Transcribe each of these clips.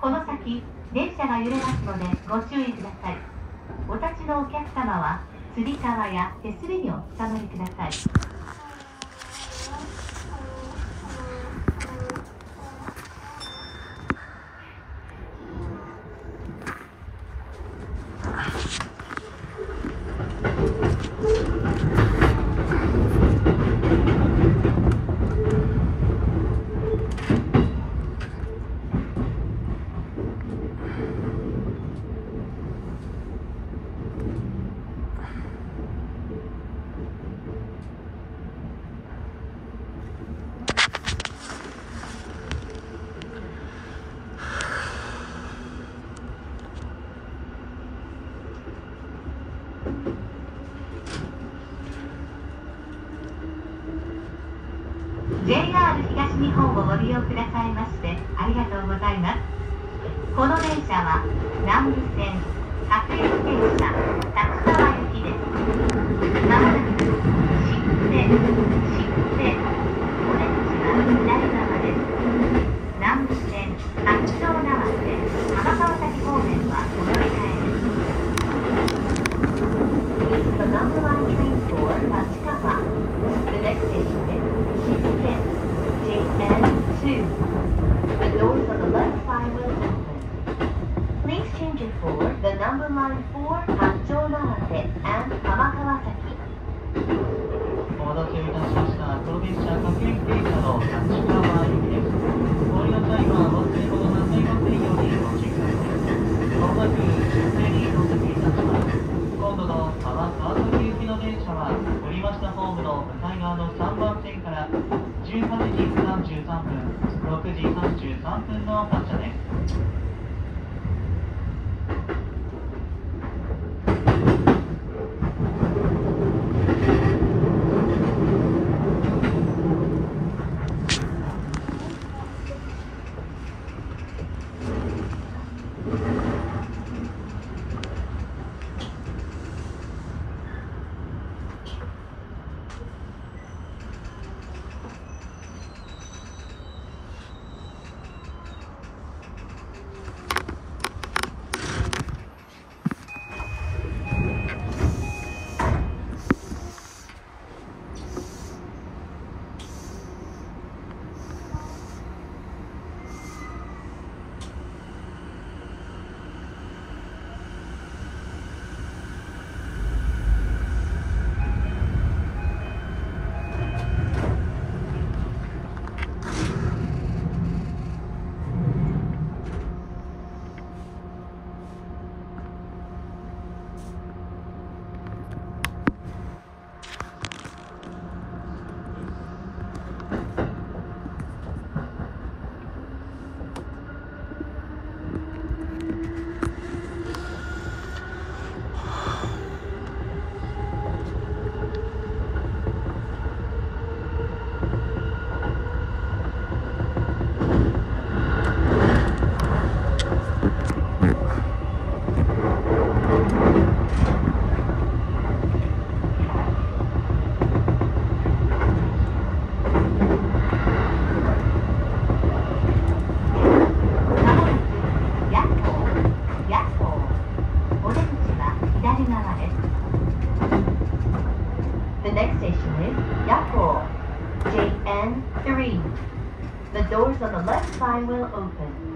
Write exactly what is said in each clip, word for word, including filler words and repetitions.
この先、電車が揺れますのでご注意ください。お立ちのお客様は、つり革や手すりにおつかまりください。ジェイアール 東日本をご利用くださいましてありがとうございます。この電車は南武線各駅停車立川行きです。まもなく新生新生お出口は左側です。南武線八丁縄線浜川崎方面はお乗り換えです。The number one train for Pachikawa. The next station is J N two. The doors on the left side will open. Please change it for the number line for Hachonawate and Hamakawasaki. お待たせいたしました。この電車各駅停車の立川行きです。お降りの際は忘れ物なさいませんようにご注意ください。まもなく新生に到着いたします。今度の浜川崎行きの電車は降りましたホームの向かい側のさんばん線からじゅうはちじさんじゅうさんぷん、ろくじさんじゅうさんぷんの発車です。The next station is Yapo, J N three. The doors on the left side will open.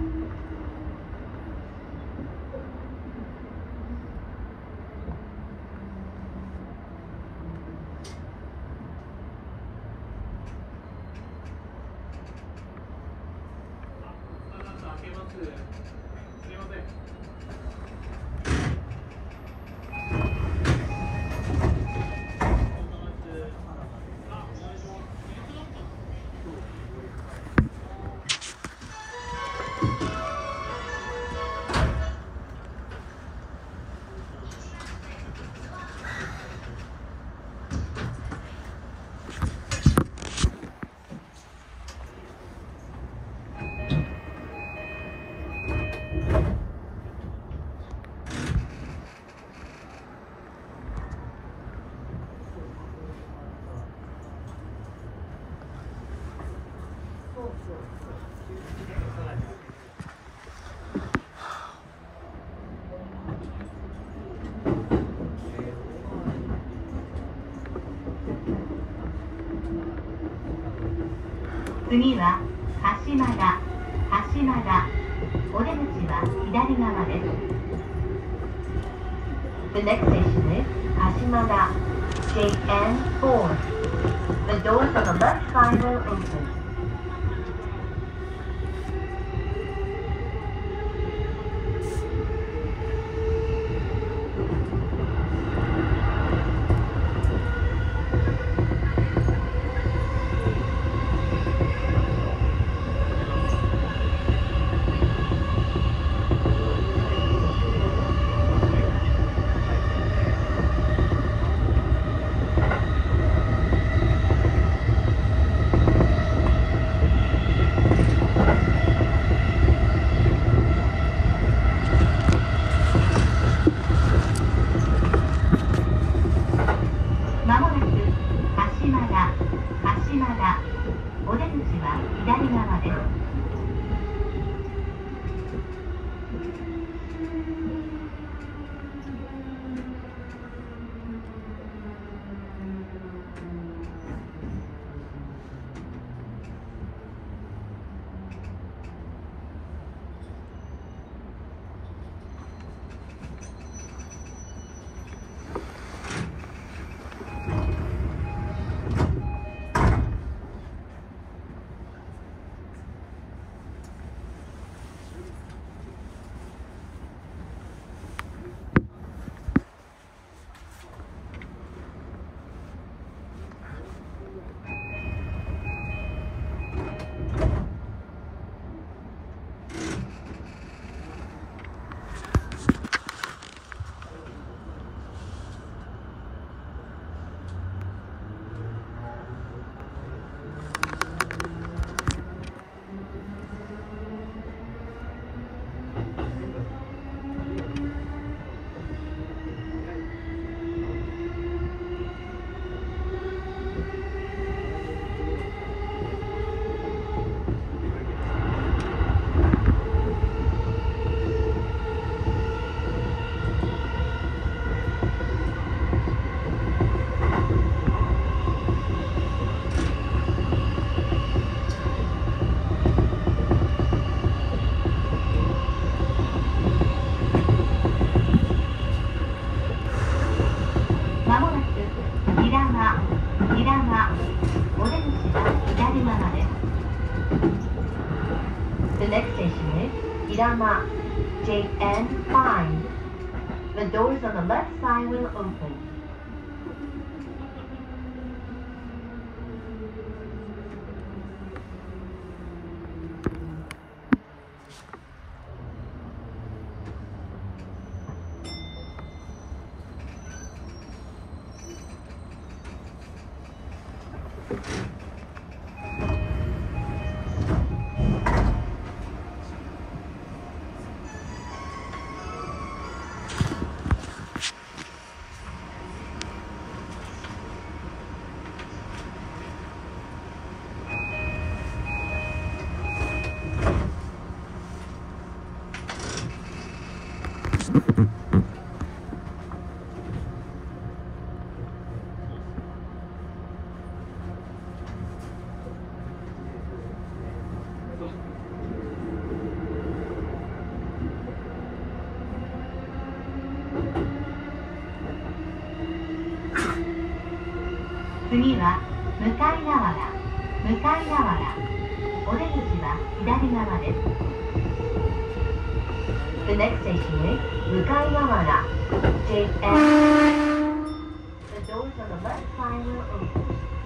「 次は鹿島田、鹿島田。お出口は左側です。The next station is Kashimada, J N four. The doors on the left side will open. お出口は左側です。The next station is Irama, J N five. The doors on the left side will open.次は向かい側だ。向かい側だ。お出口は左側です。The next station is 向かい側だ。J N. The doors on the left side will open.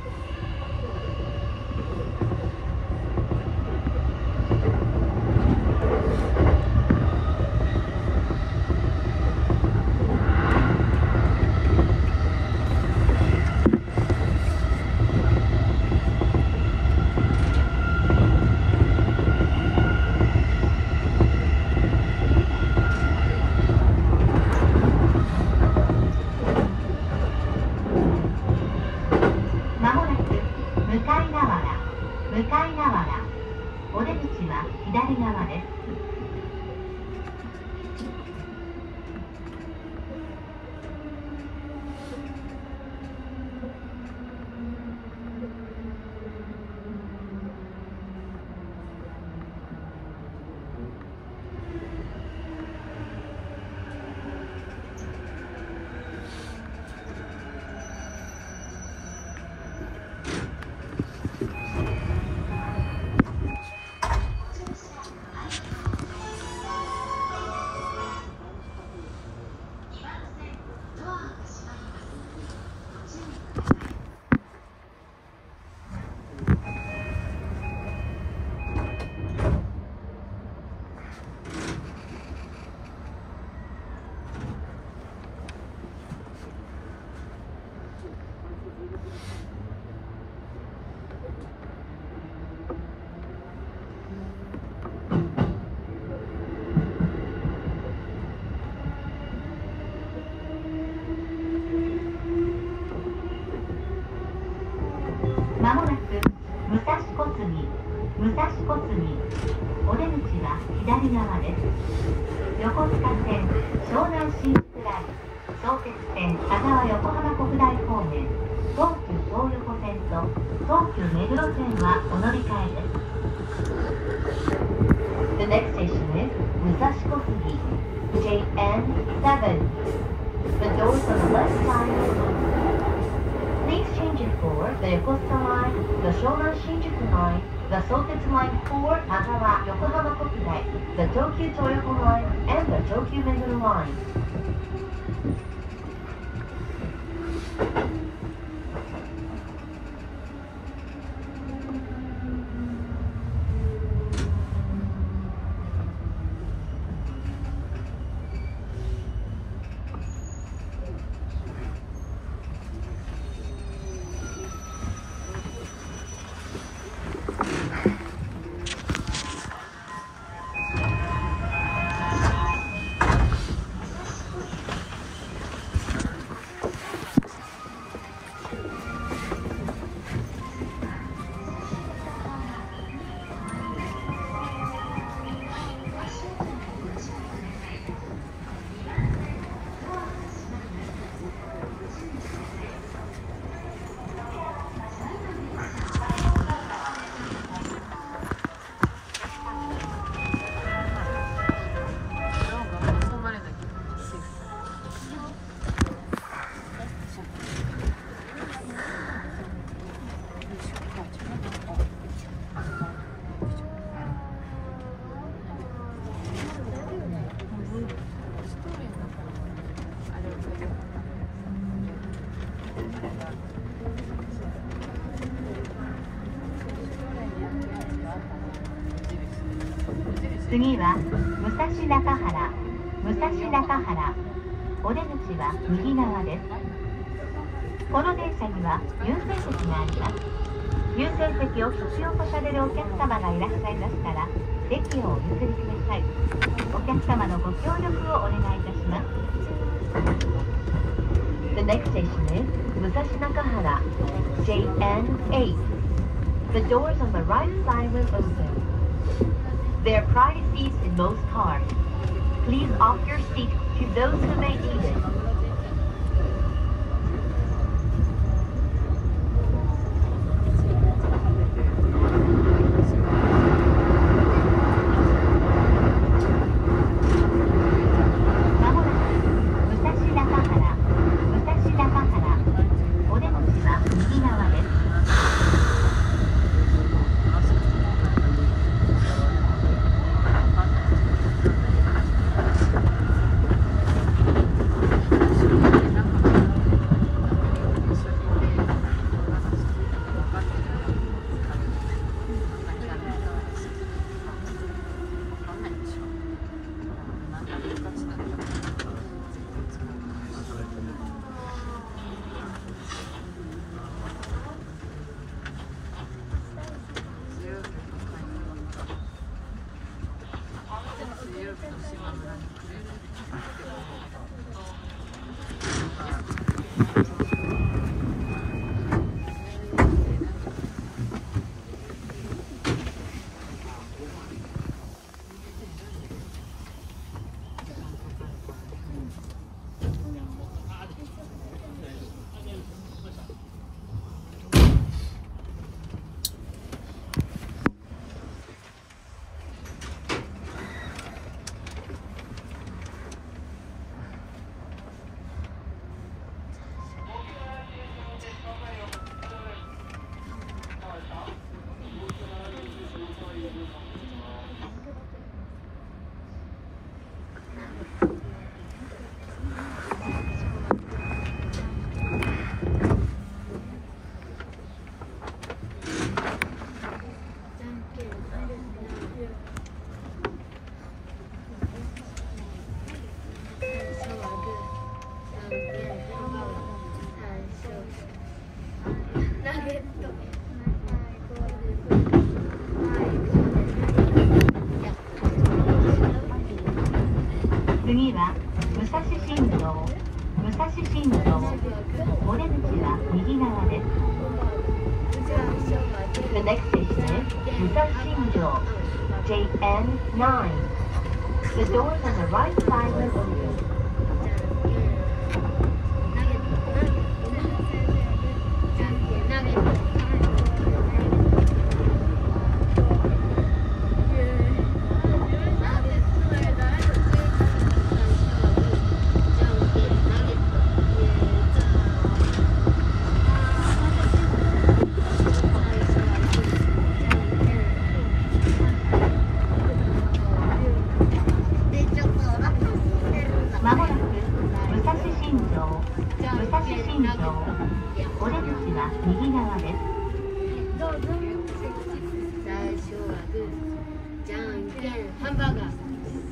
向かい側だ。お出口は左側です。 は左側です。横須賀線、湘南新宿ライン、相鉄線、香川横浜国大方面、東急東横線と東急目黒線はお乗り換えです。The next station is 武蔵小杉 ジェイエヌセブン. The doors on the left side will open. Please change it for the Yokosuka line, the Shonan Shinjuku line, the Sotetsu line for Kagawa Yokohama Kokudai, the Tokyu Toyoko line, and the Tokyu Meguro line. 次は武蔵中原、武蔵中原。お出口は右側です。この電車には優先席があります。優先席を必要とされるお客様がいらっしゃいましたら、席をお譲りください。お客様のご協力をお願いいたします。The next station is 武蔵中原 ジェイエヌエイト. The doors on the right side will open. There are priority seats in most cars. Please offer your seat to those who may need it. まもなく武蔵中原、武蔵中原。お出口は右側です。 エヌナイン The doors on the right side will open. まもなく武蔵新城、武蔵新城、お出口は右側です。 どうぞ。最初はグー、じゃんけん、ハンバーガー。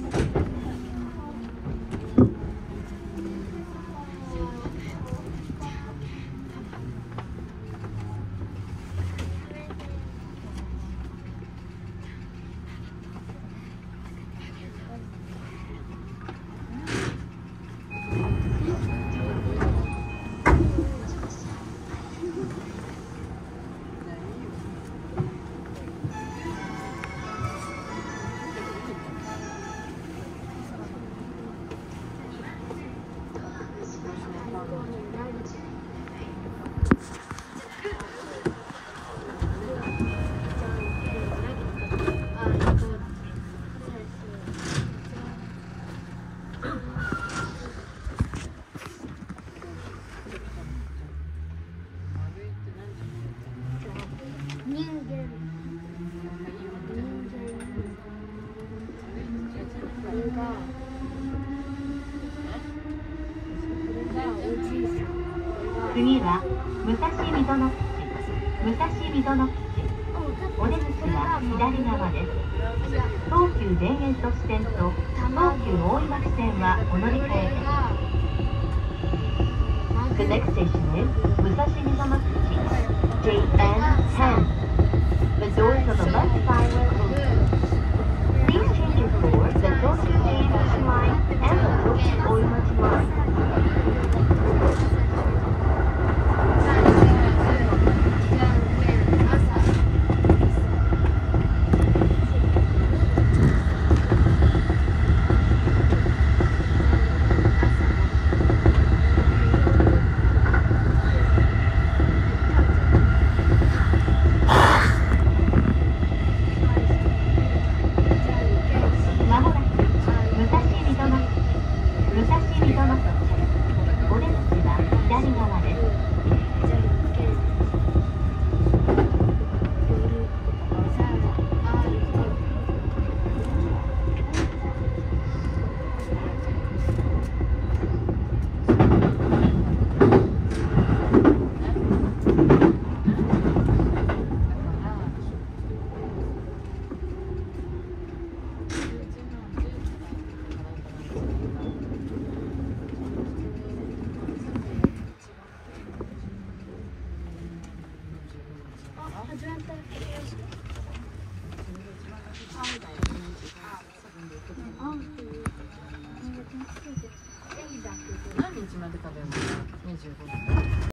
人間人間これがこれがおじいさん。 次は武蔵溝の口、武蔵溝の口、お出口は左側です。東急田園都市線と東急大井町線はお乗り換えです。The next station is 武蔵溝の口 ジェイエヌテン The doors on the left side will open. Please change your floor the Tokyu Jeibushi line and the Tokyu Oimachi line. まもなく武蔵溝の口、武蔵溝の口、お出口は左側です。 何日まで食べるの？にじゅうごふん。